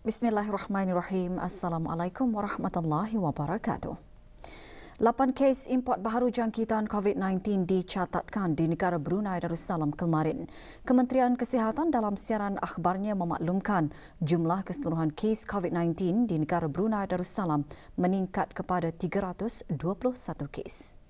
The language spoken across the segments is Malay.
Bismillahirrahmanirrahim. Assalamualaikum warahmatullahi wabarakatuh. 8 kes import baharu jangkitan COVID-19 dicatatkan di negara Brunei Darussalam kemarin. Kementerian Kesihatan dalam siaran akhbarnya memaklumkan jumlah keseluruhan kes COVID-19 di negara Brunei Darussalam meningkat kepada 321 kes.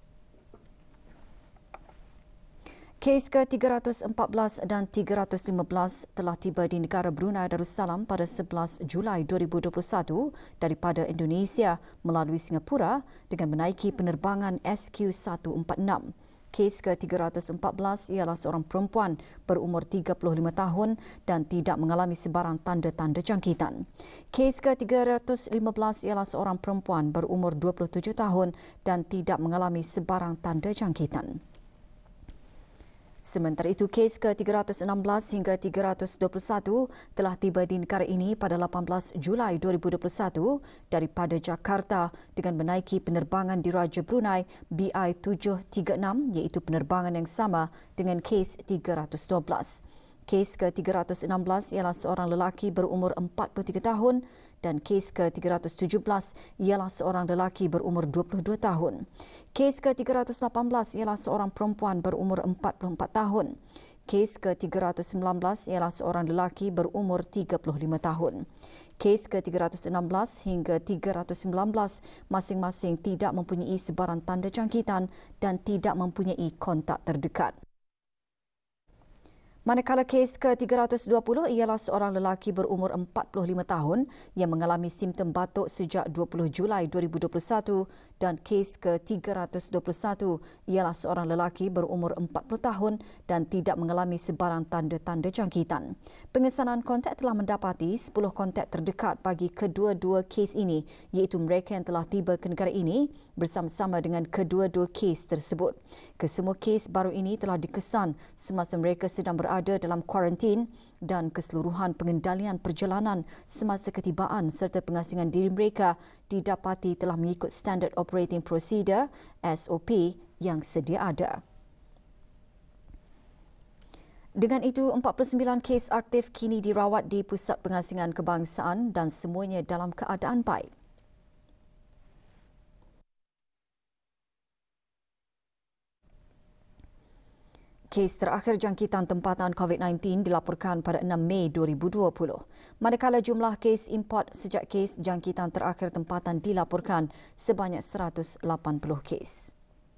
Kes ke-314 dan 315 telah tiba di negara Brunei Darussalam pada 11 Julai 2021 daripada Indonesia melalui Singapura dengan menaiki penerbangan SQ146. Kes ke-314 ialah seorang perempuan berumur 35 tahun dan tidak mengalami sebarang tanda-tanda jangkitan. Kes ke-315 ialah seorang perempuan berumur 27 tahun dan tidak mengalami sebarang tanda jangkitan. Sementara itu, kes ke-316 hingga 321 telah tiba di negara ini pada 18 Julai 2021 daripada Jakarta dengan menaiki penerbangan diraja Brunei BI736 iaitu penerbangan yang sama dengan kes 312. Kes ke-316 ialah seorang lelaki berumur 43 tahun dan kes ke-317 ialah seorang lelaki berumur 22 tahun. Kes ke-318 ialah seorang perempuan berumur 44 tahun. Kes ke-319 ialah seorang lelaki berumur 35 tahun. Kes ke-316 hingga 319 masing-masing tidak mempunyai sebarang tanda jangkitan dan tidak mempunyai kontak terdekat. Manakala kes ke-320 ialah seorang lelaki berumur 45 tahun yang mengalami simptom batuk sejak 20 Julai 2021 dan kes ke-321 ialah seorang lelaki berumur 40 tahun dan tidak mengalami sebarang tanda-tanda jangkitan. Pengesanan kontak telah mendapati 10 kontak terdekat bagi kedua-dua kes ini iaitu mereka yang telah tiba ke negara ini bersama-sama dengan kedua-dua kes tersebut. Kesemua kes baru ini telah dikesan semasa mereka sedang berada dalam kuarantin dan keseluruhan pengendalian perjalanan semasa ketibaan serta pengasingan diri mereka didapati telah mengikut Standard Operating Procedure SOP yang sedia ada. Dengan itu, 49 kes aktif kini dirawat di Pusat Pengasingan Kebangsaan dan semuanya dalam keadaan baik. Kes terakhir jangkitan tempatan COVID-19 dilaporkan pada 6 Mei 2020. Manakala jumlah kes import sejak kes jangkitan terakhir tempatan dilaporkan sebanyak 180 kes.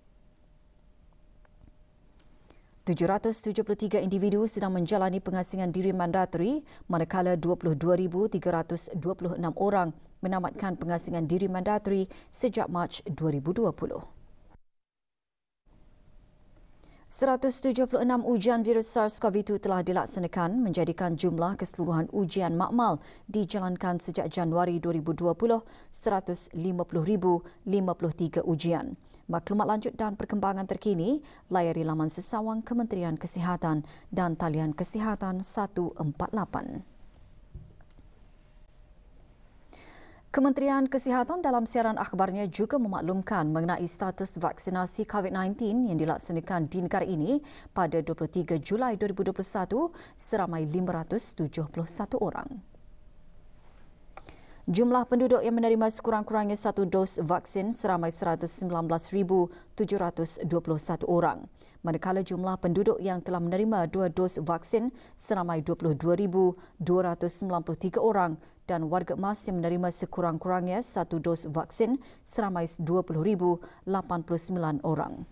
773 individu sedang menjalani pengasingan diri mandatari manakala 22,326 orang menamatkan pengasingan diri mandatari sejak Mac 2020. 176 ujian virus SARS-CoV-2 telah dilaksanakan menjadikan jumlah keseluruhan ujian makmal dijalankan sejak Januari 2020 150,053 ujian. Maklumat lanjut dan perkembangan terkini layari laman sesawang Kementerian Kesihatan dan talian Kesihatan 148. Kementerian Kesihatan dalam siaran akhbarnya juga memaklumkan mengenai status vaksinasi COVID-19 yang dilaksanakan di negara ini pada 23 Julai 2021 seramai 571 orang. Jumlah penduduk yang menerima sekurang-kurangnya satu dos vaksin seramai 119,721 orang. Manakala jumlah penduduk yang telah menerima 2 dos vaksin seramai 22,293 orang dan warga emas yang menerima sekurang-kurangnya satu dos vaksin seramai 20,089 orang.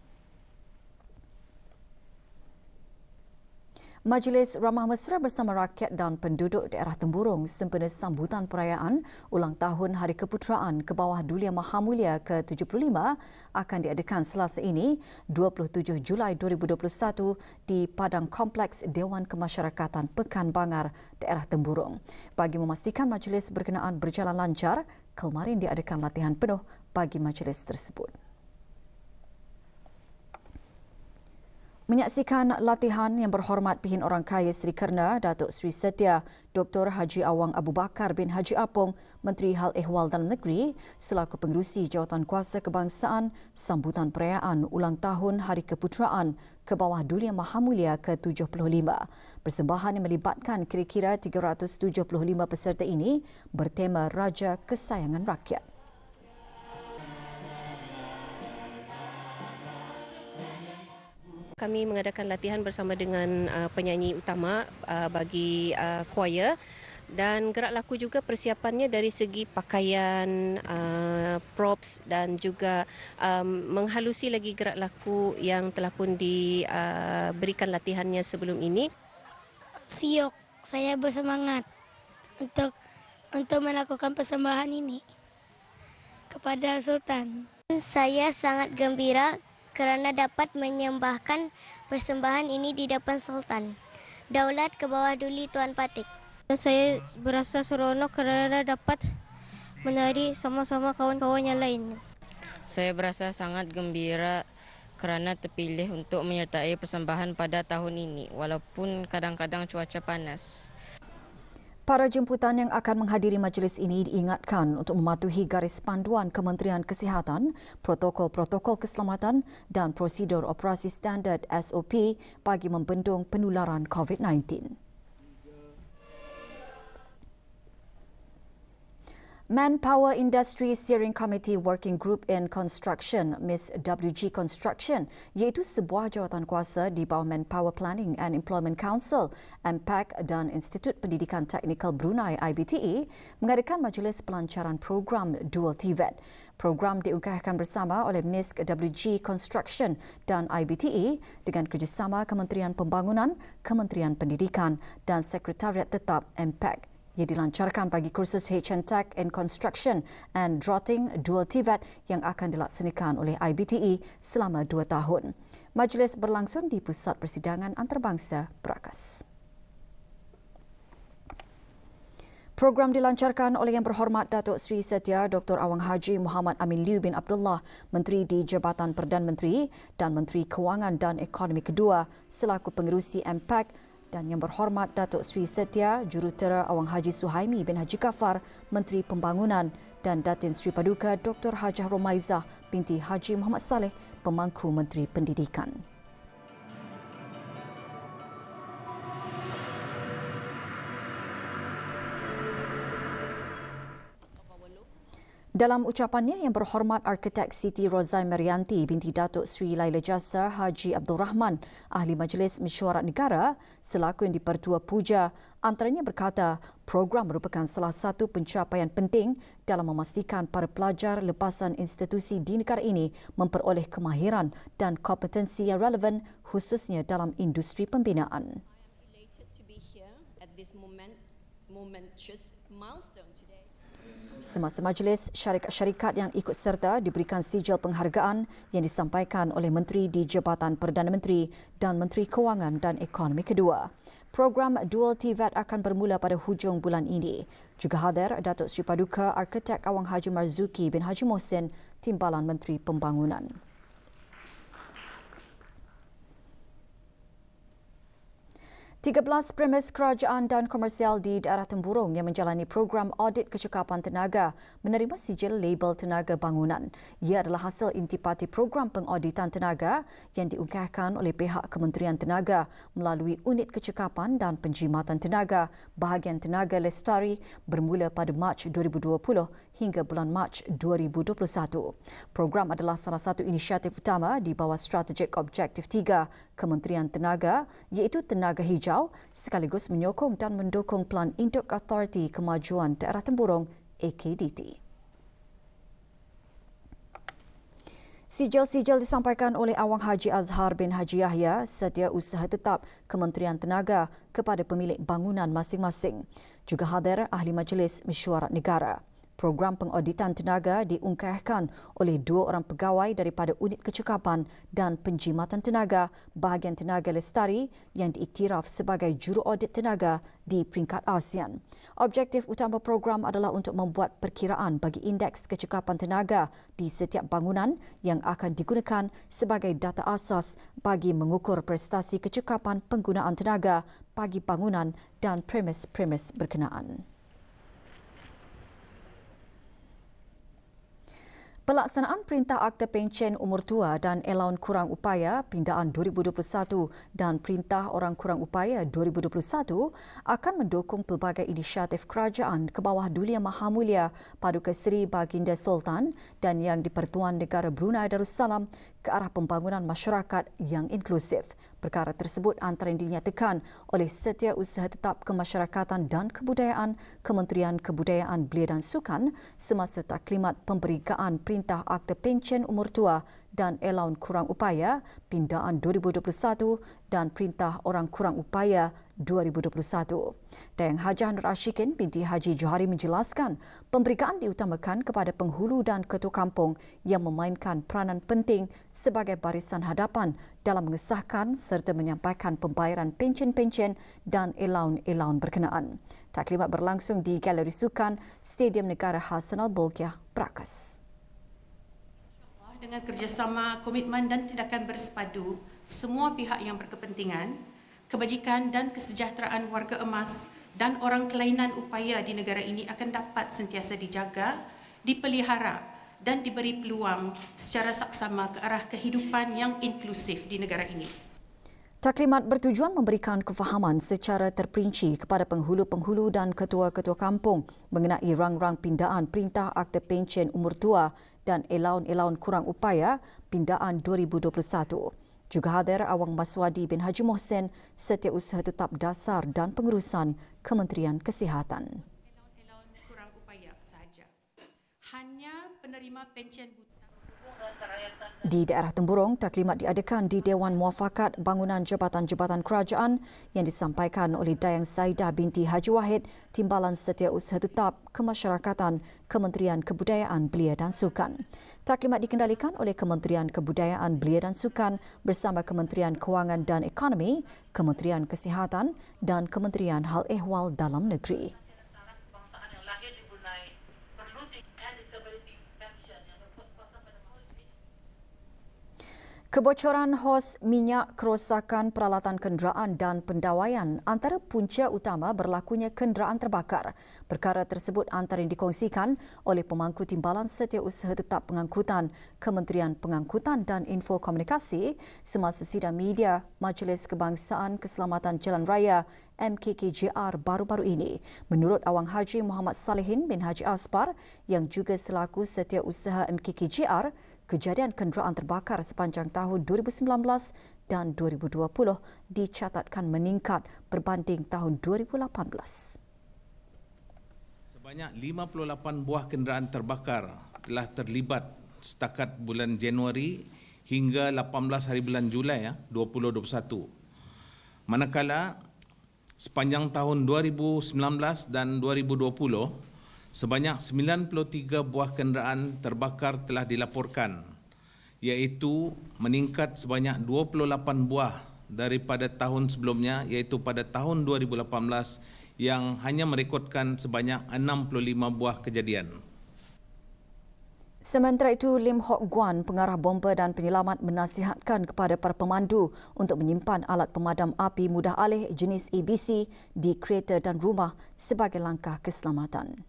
Majlis Ramah Mesra bersama rakyat dan penduduk daerah Temburong sempena sambutan perayaan ulang tahun Hari Keputeraan ke bawah Duli Yang Maha Mulia ke-75 akan diadakan Selasa ini 27 Julai 2021 di Padang Kompleks Dewan Kemasyarakatan Pekan Bangar, daerah Temburong. Bagi memastikan majlis berkenaan berjalan lancar, kemarin diadakan latihan penuh bagi majlis tersebut. Menyaksikan latihan Yang Berhormat Pihin Orang Kaya Seri Kerna Datuk Seri Setia Dr. Haji Awang Abu Bakar bin Haji Apong, Menteri Hal Ehwal Dalam Negeri selaku pengerusi Jawatankuasa Kebangsaan sambutan perayaan ulang tahun Hari Keputeraan ke bawah Duli Yang Maha Mulia ke-75. Persembahan yang melibatkan kira-kira 375 peserta ini bertema Raja Kesayangan Rakyat. Kami mengadakan latihan bersama dengan penyanyi utama bagi choir, dan gerak laku juga persiapannya dari segi pakaian, props dan juga menghalusi lagi gerak laku yang telah pun diberikan latihannya sebelum ini. Siok, saya bersemangat untuk melakukan persembahan ini kepada Sultan. Saya sangat gembira kerana dapat menyembahkan persembahan ini di depan Sultan. Daulat ke bawah Duli Tuan Patik. Saya berasa seronok kerana dapat menari sama-sama kawan-kawan yang lain. Saya berasa sangat gembira kerana terpilih untuk menyertai persembahan pada tahun ini walaupun kadang-kadang cuaca panas. Para jemputan yang akan menghadiri majlis ini diingatkan untuk mematuhi garis panduan Kementerian Kesihatan, protokol-protokol keselamatan dan prosedur operasi standard SOP bagi membendung penularan COVID-19. Manpower Industry Steering Committee Working Group in Construction, Miss WG Construction, iaitu sebuah jawatankuasa di bawah Manpower Planning and Employment Council, MPAC dan Institut Pendidikan Teknikal Brunei IBTE, mengadakan majlis pelancaran program Dual TVET. Program diungkahkan bersama oleh Miss WG Construction dan IBTE dengan kerjasama Kementerian Pembangunan, Kementerian Pendidikan dan Sekretariat Tetap MPAC. Ia dilancarkan bagi kursus HNTech in Construction and Draughting Dual TVET yang akan dilaksanakan oleh IBTE selama 2 tahun. Majlis berlangsung di Pusat Persidangan Antarabangsa Berakas. Program dilancarkan oleh Yang Berhormat Datuk Seri Setia Dr. Awang Haji Muhammad Amin Liu bin Abdullah, Menteri di Jabatan Perdana Menteri dan Menteri Kewangan dan Ekonomi Kedua selaku pengerusi MPAC, dan Yang Berhormat Datuk Seri Setia Jurutera Awang Haji Suhaimi bin Haji Kafar, Menteri Pembangunan, dan Datin Seri Paduka Dr. Hajah Romaizah binti Haji Muhammad Saleh, Pemangku Menteri Pendidikan. Dalam ucapannya, Yang Berhormat Arkitek Siti Rozai Marianti binti Datuk Seri Laila Jasa Haji Abdul Rahman, Ahli Majlis Mesyuarat Negara selaku yang dipertua puja, antaranya berkata program merupakan salah satu pencapaian penting dalam memastikan para pelajar lepasan institusi di negara ini memperoleh kemahiran dan kompetensi yang relevan khususnya dalam industri pembinaan. Semasa majlis, syarikat-syarikat yang ikut serta diberikan sijil penghargaan yang disampaikan oleh Menteri di Jabatan Perdana Menteri dan Menteri Kewangan dan Ekonomi Kedua. Program Dual TVET akan bermula pada hujung bulan ini. Juga hadir Datuk Seri Paduka Arkitek Awang Haji Marzuki bin Haji Mohsin, Timbalan Menteri Pembangunan. 13 premis kerajaan dan komersial di daerah Temburong yang menjalani program audit kecekapan tenaga menerima sijil label tenaga bangunan. Ia adalah hasil intipati program pengauditan tenaga yang diungkahkan oleh pihak Kementerian Tenaga melalui Unit Kecekapan dan Penjimatan Tenaga bahagian Tenaga Lestari bermula pada Mac 2020 hingga bulan Mac 2021. Program adalah salah satu inisiatif utama di bawah Strategic Objective 3 Kementerian Tenaga iaitu Tenaga Hijau sekaligus menyokong dan mendukung Pelan Induk Authority Kemajuan Daerah Temburong AKDT. Sijil-sijil disampaikan oleh Awang Haji Azhar bin Haji Yahya setia usaha tetap Kementerian Tenaga kepada pemilik bangunan masing-masing. Juga hadir Ahli Majlis Mesyuarat Negara. Program pengauditan tenaga diungkahkan oleh 2 orang pegawai daripada Unit Kecekapan dan Penjimatan Tenaga bahagian Tenaga Lestari yang diiktiraf sebagai juru audit tenaga di peringkat ASEAN. Objektif utama program adalah untuk membuat perkiraan bagi indeks kecekapan tenaga di setiap bangunan yang akan digunakan sebagai data asas bagi mengukur prestasi kecekapan penggunaan tenaga bagi bangunan dan premis-premis berkenaan. Pelaksanaan Perintah Akta Pencen Umur Tua dan Elaun Kurang Upaya Pindaan 2021 dan Perintah Orang Kurang Upaya 2021 akan mendukung pelbagai inisiatif kerajaan ke bawah Duli Yang Maha Mulia Paduka Seri Baginda Sultan dan Yang di-Pertuan Negara Brunei Darussalam ke arah pembangunan masyarakat yang inklusif. Perkara tersebut antara yang dinyatakan oleh Setiausaha Tetap Kemasyarakatan dan Kebudayaan Kementerian Kebudayaan Belia dan Sukan semasa taklimat pemberikaan Perintah Akta Pencen Umur Tua dan Elaun Kurang Upaya Pindaan 2021 dan Perintah Orang Kurang Upaya 2021. Dayang Hajah Nur Ashikin binti Haji Johari menjelaskan pemberikaan diutamakan kepada penghulu dan ketua kampung yang memainkan peranan penting sebagai barisan hadapan dalam mengesahkan serta menyampaikan pembayaran pencen-pencen dan elaun-elaun berkenaan. Taklimat berlangsung di Galeri Sukan Stadium Negara Hassanal Bolkiah, Berakas. Dengan kerjasama, komitmen dan tindakan bersepadu semua pihak yang berkepentingan, kebajikan dan kesejahteraan warga emas dan orang kelainan upaya di negara ini akan dapat sentiasa dijaga, dipelihara dan diberi peluang secara saksama ke arah kehidupan yang inklusif di negara ini. Taklimat bertujuan memberikan kefahaman secara terperinci kepada penghulu-penghulu dan ketua-ketua kampung mengenai rang-rang pindaan Perintah Akta Pencen Umur Tua dan Elaun-elaun Kurang Upaya Pindaan 2021. Juga hadir Awang Maswadi bin Haji Mohsen, Setiausaha Tetap Dasar dan Pengurusan Kementerian Kesihatan. Elaun kurang upaya sahaja. Hanya penerima pencen buta. Di daerah Temburong, taklimat diadakan di Dewan Muafakat Bangunan Jabatan-Jabatan Kerajaan yang disampaikan oleh Dayang Saidah binti Haji Wahid, Timbalan Setiausaha Tetap Kemasyarakatan Kementerian Kebudayaan Belia dan Sukan. Taklimat dikendalikan oleh Kementerian Kebudayaan Belia dan Sukan bersama Kementerian Kewangan dan Ekonomi, Kementerian Kesihatan dan Kementerian Hal Ehwal Dalam Negeri. Kebocoran hos minyak, kerosakan peralatan kenderaan dan pendawaian antara punca utama berlakunya kenderaan terbakar. Perkara tersebut antara yang dikongsikan oleh Pemangku Timbalan Setiausaha Tetap Pengangkutan Kementerian Pengangkutan dan Infokomunikasi semasa sidang media Majlis Kebangsaan Keselamatan Jalan Raya MKKJR baru-baru ini. Menurut Awang Haji Muhammad Salihin bin Haji Asbar yang juga selaku Setiausaha MKKJR, kejadian kenderaan terbakar sepanjang tahun 2019 dan 2020 dicatatkan meningkat berbanding tahun 2018. Sebanyak 58 buah kenderaan terbakar telah terlibat setakat bulan Januari hingga 18 hari bulan Julai 2021. Manakala sepanjang tahun 2019 dan 2020, sebanyak 93 buah kenderaan terbakar telah dilaporkan, iaitu meningkat sebanyak 28 buah daripada tahun sebelumnya, iaitu pada tahun 2018 yang hanya merekodkan sebanyak 65 buah kejadian. Sementara itu, Lim Hock Guan, pengarah bomba dan penyelamat menasihatkan kepada para pemandu untuk menyimpan alat pemadam api mudah alih jenis ABC di kereta dan rumah sebagai langkah keselamatan.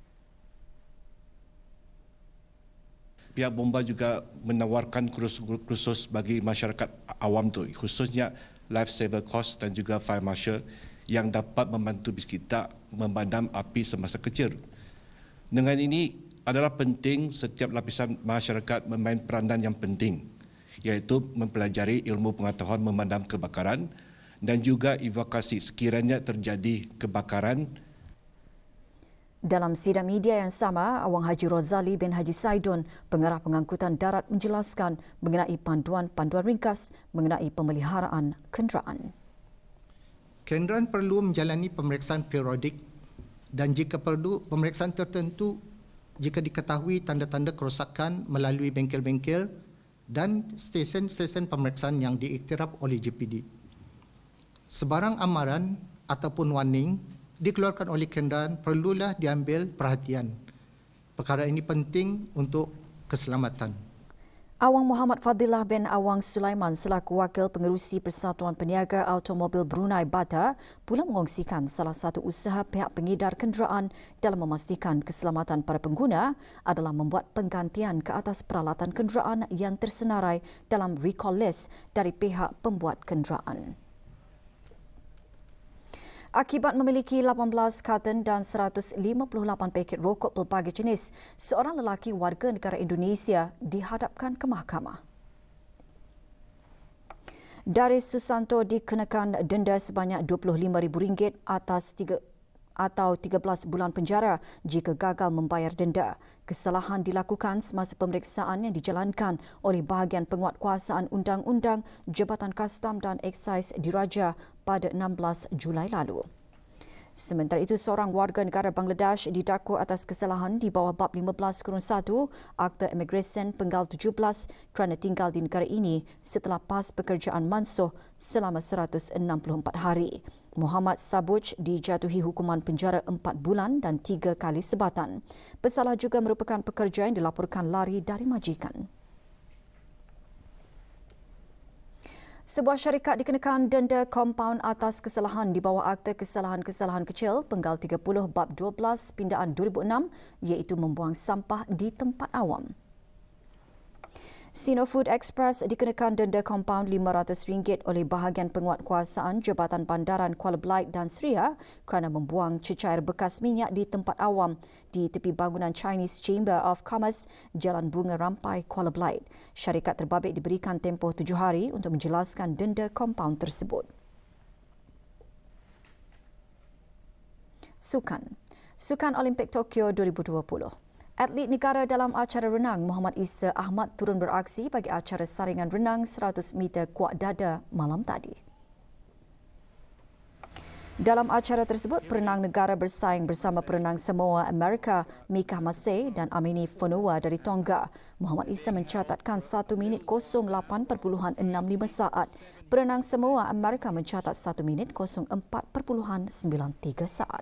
Pihak bomba juga menawarkan kursus bagi masyarakat awam tu, khususnya life saver course dan juga fire marshal yang dapat membantu kita memadam api semasa kecil. Dengan ini adalah penting setiap lapisan masyarakat memain peranan yang penting, iaitu mempelajari ilmu pengetahuan memadam kebakaran dan juga evakuasi sekiranya terjadi kebakaran. Dalam sidang media yang sama, Awang Haji Rozali bin Haji Saidun, pengarah pengangkutan darat menjelaskan mengenai panduan-panduan ringkas mengenai pemeliharaan kenderaan. Kenderaan perlu menjalani pemeriksaan periodik dan jika perlu pemeriksaan tertentu jika diketahui tanda-tanda kerosakan melalui bengkel-bengkel dan stesen-stesen pemeriksaan yang diiktiraf oleh JPD. Sebarang amaran ataupun warning dikeluarkan oleh kenderaan perlulah diambil perhatian. Perkara ini penting untuk keselamatan. Awang Muhammad Fadilah bin Awang Sulaiman selaku Wakil Pengerusi Persatuan Peniaga Automobil Brunei Bata pula mengongsikan salah satu usaha pihak pengedar kenderaan dalam memastikan keselamatan para pengguna adalah membuat penggantian ke atas peralatan kenderaan yang tersenarai dalam recall list dari pihak pembuat kenderaan. Akibat memiliki 18 karton dan 158 paket rokok pelbagai jenis, seorang lelaki warga negara Indonesia dihadapkan ke mahkamah. Daris Susanto dikenakan denda sebanyak RM25,000 atau 13 bulan penjara jika gagal membayar denda. Kesalahan dilakukan semasa pemeriksaan yang dijalankan oleh bahagian penguatkuasaan Undang-Undang Jabatan Kastam dan Eksais Diraja pada 16 Julai lalu. Sementara itu, seorang warga negara Bangladesh didakwa atas kesalahan di bawah Bab 15-1 Akta Imigresen Penggal 17 kerana tinggal di negara ini setelah PAS pekerjaan mansuh selama 164 hari. Muhammad Sabuj dijatuhi hukuman penjara 4 bulan dan 3 kali sebatan. Pesalah juga merupakan pekerja yang dilaporkan lari dari majikan. Sebuah syarikat dikenakan denda kompaun atas kesalahan di bawah Akta Kesalahan-Kesalahan Kecil Penggal 30 Bab 12 Pindaan 2006 iaitu membuang sampah di tempat awam. Sino Food Express dikenakan denda kompaun RM500 oleh bahagian penguatkuasaan Jabatan Bandaran Kuala Belait dan Seria kerana membuang cecair bekas minyak di tempat awam di tepi bangunan Chinese Chamber of Commerce, Jalan Bunga Rampai, Kuala Belait. Syarikat terbabit diberikan tempoh 7 hari untuk menjelaskan denda kompaun tersebut. Sukan Olimpik Tokyo 2020. Atlet negara dalam acara renang Muhammad Isa Ahmad turun beraksi bagi acara saringan renang 100 meter kuat dada malam tadi. Dalam acara tersebut, perenang negara bersaing bersama perenang Samoa Amerika Mika Masay dan Amini Fonua dari Tonga. Muhammad Isa mencatatkan 1 minit 08.65 saat. Perenang Samoa Amerika mencatat 1 minit 04.93 saat.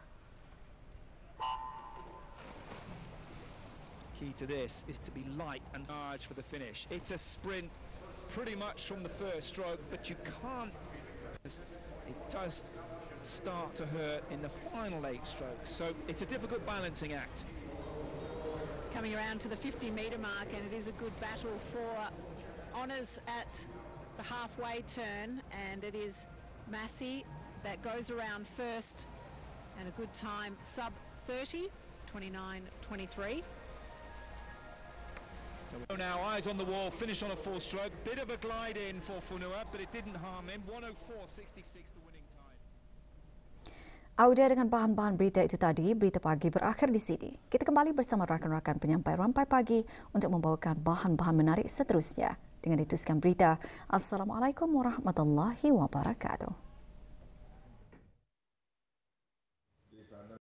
Key to this is to be light and large for the finish. It's a sprint pretty much from the first stroke, but you can't. It does start to hurt in the final 8 strokes, so it's a difficult balancing act. Coming around to the 50-metre mark, and it is a good battle for honours at the halfway turn, and it is Massey that goes around first, and a good time, sub 30, 29.23. So now eyes on the wall, finish on a 4-stroke. Bit of a glide in for Funua, but it didn't harm him. 104.66 the winning time. Audio dengan bahan-bahan berita itu tadi, berita pagi berakhir di sini. Kita kembali bersama rakan-rakan penyampai Rampai Pagi untuk membawakan bahan-bahan menarik seterusnya. Dengan itu sekian berita. Assalamualaikum warahmatullahi wabarakatuh.